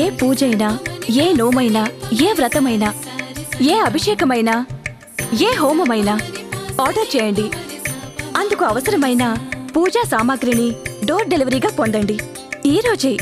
ఏ పూజైనా, ఏ నోమైనా, ఏ వ్రతమైనా, ఏ అభిషేకమైనా, ఏ హోమమైనా ఆర్డర్ చేయండి. అందుకు అవసరమైన పూజా సామాగ్రిని డోర్ డెలివరీగా పొందండి. ఈ రోజే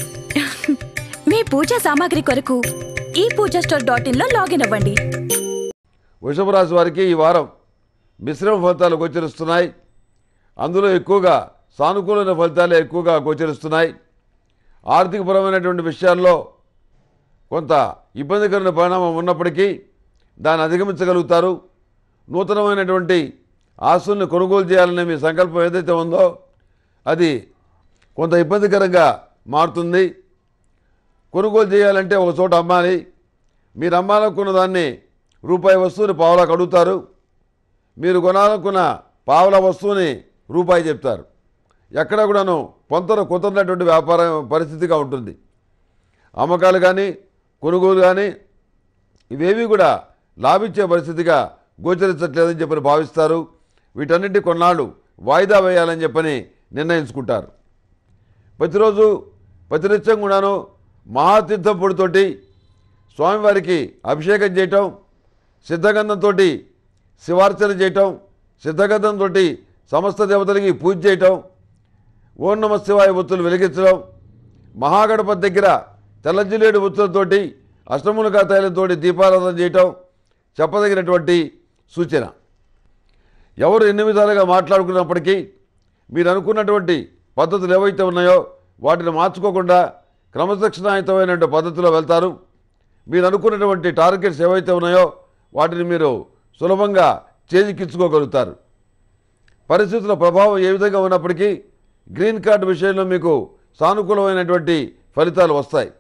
మీ పూజా సామాగ్రి కొరకు ePoojaStore.in లో లాగిన్ అవ్వండి. వృషభ రాశి వారికి ఈ వారం మిశ్రమ ఫలితాలు గోచరిస్తున్నాయి. అందులో ఎక్కువగా సానుకూలమైన ఫలితాలే ఎక్కువగా గోచరిస్తున్నాయి. ఆర్థికపరమైనటువంటి విషయాల్లో కొంత ఇబ్బందికరమైన పరిణామం ఉన్నప్పటికీ దాన్ని అధిగమించగలుగుతారు. నూతనమైనటువంటి ఆస్తుల్ని కొనుగోలు చేయాలనే మీ సంకల్పం ఏదైతే ఉందో అది కొంత ఇబ్బందికరంగా మారుతుంది. కొనుగోలు చేయాలంటే ఒక చోట అమ్మాలి. మీరు అమ్మాలనుకున్న దాన్ని రూపాయి వస్తువుని పావలాకు అడుగుతారు. మీరు కొనాలనుకున్న పావల వస్తువుని రూపాయి చెప్తారు. ఎక్కడ కూడాను పొంతన కుదరనటువంటి వ్యాపార పరిస్థితిగా ఉంటుంది. అమ్మకాలు కానీ కొనుగోలు కానీ ఇవేవి కూడా లాభించే పరిస్థితిగా గోచరించట్లేదని చెప్పని భావిస్తారు. వీటన్నిటి కొన్నాళ్ళు వాయిదా వేయాలని చెప్పని నిర్ణయించుకుంటారు. ప్రతిరోజు ప్రతినిత్యం కూడాను మహాతీర్థం పొడితోటి స్వామివారికి అభిషేకం చేయటం, సిద్ధగంధంతో శివార్చన చేయటం, సిద్ధగంధంతో సమస్త దేవతలకి పూజ చేయటం, ఓం నమ శివాయ ఒత్తులు వెలిగించడం, మహాగణపతి దగ్గర తెల్లజిల్లేడు ఒత్తులతోటి అష్టములుగా తైలంతో దీపారాధన చేయటం చెప్పదగినటువంటి సూచన. ఎవరు ఎన్ని విధాలుగా మాట్లాడుకున్నప్పటికీ మీరు అనుకున్నటువంటి పద్ధతులు ఏవైతే ఉన్నాయో వాటిని మార్చుకోకుండా క్రమశిక్షణాయుతమైనటువంటి పద్ధతిలో వెళ్తారు. మీరు అనుకున్నటువంటి టార్గెట్స్ ఏవైతే ఉన్నాయో వాటిని మీరు సులభంగా చేజిక్కించుకోగలుగుతారు. పరిస్థితుల ప్రభావం ఏ విధంగా ఉన్నప్పటికీ గ్రీన్ కార్డు విషయంలో మీకు సానుకూలమైనటువంటి ఫలితాలు వస్తాయి.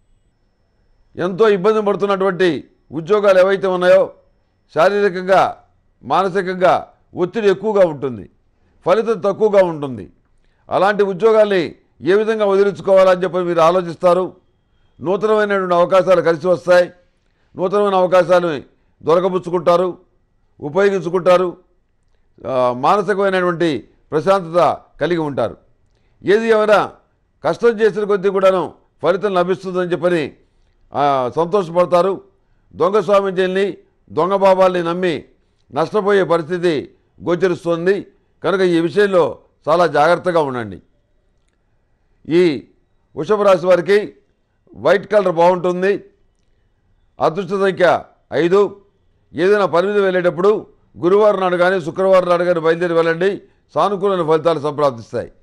ఎంతో ఇబ్బంది పడుతున్నటువంటి ఉద్యోగాలు ఏవైతే ఉన్నాయో శారీరకంగా మానసికంగా ఒత్తిడి ఎక్కువగా ఉంటుంది, ఫలితం తక్కువగా ఉంటుంది. అలాంటి ఉద్యోగాల్ని ఏ విధంగా వదిలించుకోవాలని చెప్పి మీరు ఆలోచిస్తారు. నూతనమైనటువంటి అవకాశాలు కలిసి వస్తాయి. నూతనమైన అవకాశాలను దొరకబుచ్చుకుంటారు, ఉపయోగించుకుంటారు. మానసికమైనటువంటి ప్రశాంతత కలిగి ఉంటారు. ఏది ఏమైనా కష్టం చేసిన కొద్దీ కూడాను ఫలితం లభిస్తుందని చెప్పని సంతోషపడతారు. దొంగ స్వామీజీల్ని దొంగ బాబాల్ని నమ్మి నష్టపోయే పరిస్థితి గోచరిస్తుంది. కనుక ఈ విషయంలో చాలా జాగ్రత్తగా ఉండండి. ఈ వృషభ రాశి వారికి వైట్ కలర్ బాగుంటుంది. అదృష్ట సంఖ్య 5. ఏదైనా పని మీద వెళ్ళేటప్పుడు గురువారం నాడు కానీ శుక్రవారం నాడు కానీ బయలుదేరి వెళ్ళండి. సానుకూలమైన ఫలితాలు సంప్రాప్తిస్తాయి.